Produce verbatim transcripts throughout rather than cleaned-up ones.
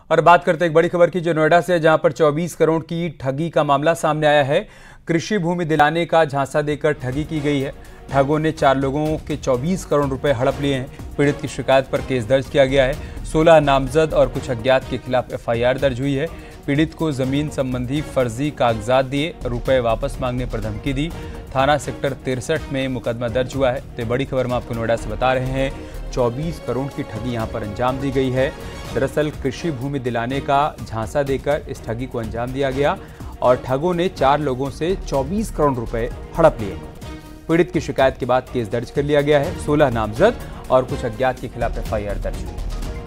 और बात करते हैं एक बड़ी खबर की जो नोएडा से, जहां पर चौबीस करोड़ की ठगी का मामला सामने आया है। कृषि भूमि दिलाने का झांसा देकर ठगी की गई है। ठगों ने चार लोगों के चौबीस करोड़ रुपए हड़प लिए हैं। पीड़ित की शिकायत पर केस दर्ज किया गया है। सोलह नामजद और कुछ अज्ञात के खिलाफ एफ आई आर दर्ज हुई है। पीड़ित को जमीन संबंधी फर्जी कागजात दिए, रुपए वापस मांगने पर धमकी दी। थाना सेक्टर तिरसठ में मुकदमा दर्ज हुआ है। तो बड़ी खबर हम आपको नोएडा से बता रहे हैं, चौबीस करोड़ की ठगी यहां पर अंजाम दी गई है। दरअसल कृषि भूमि दिलाने का झांसा देकर इस ठगी को अंजाम दिया गया और ठगों ने चार लोगों से चौबीस करोड़ रुपए हड़प लिए। पीड़ित की शिकायत के बाद केस दर्ज कर लिया गया है। सोलह नामजद और कुछ अज्ञात के खिलाफ एफ आई आर दर्ज हुई।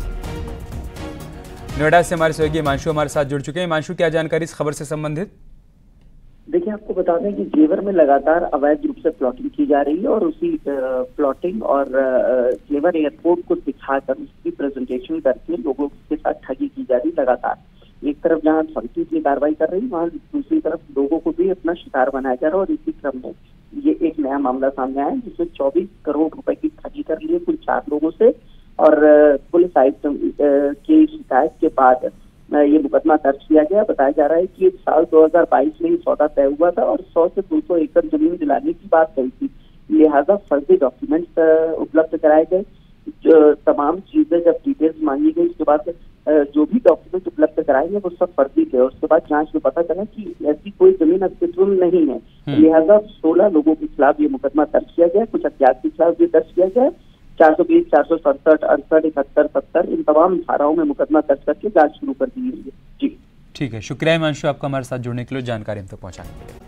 नोएडा से हमारे सहयोगी हिमांशु हमारे साथ जुड़ चुके हैं। हिमांशु, क्या जानकारी इस खबर से संबंधित? देखिए, आपको बता दें कि जेवर में लगातार अवैध रूप से प्लॉटिंग की जा रही है और उसी प्लॉटिंग और जेवर एयरपोर्ट को दिखाकर उसकी प्रेजेंटेशन करके लोगों के साथ ठगी की जा रही लगातार। एक तरफ जहां सख्ती की कार्रवाई कर रही, वहां दूसरी तरफ लोगों को भी अपना शिकार बनाया जा रहा है। और इसी क्रम में ये एक नया मामला सामने आया जिसमें चौबीस करोड़ रुपए की ठगी कर ली है कुल चार लोगों से। और पुलिस आयुक्त की शिकायत के बाद ये मुकदमा दर्ज किया गया। बताया जा रहा है कि साल दो हज़ार बाईस में ये सौदा तय हुआ था और सौ से दो सौ एकड़ जमीन दिलाने की बात कही थी। लिहाजा फर्जी डॉक्यूमेंट्स उपलब्ध कराए गए। जो तमाम चीजें जब डिटेल्स मांगी गई, उसके बाद जो भी डॉक्यूमेंट उपलब्ध कराए गए वो सब फर्जी थे। उसके बाद जांच में पता चला कि ऐसी कोई जमीन अस्तित्व में नहीं है। लिहाजा सोलह लोगों के खिलाफ ये मुकदमा दर्ज किया गया। कुछ अज्ञात के खिलाफ भी दर्ज किया गया। चार सौ बीस, चार सौ सड़सठ, अड़सठ, इकहत्तर, सत्तर इन तमाम धाराओं में मुकदमा दर्ज करके जांच शुरू कर दी गई है। जी ठीक है, शुक्रिया हिमांशु आपका हमारे साथ जुड़ने के लिए, जानकारी हम तक पहुंचाने के लिए।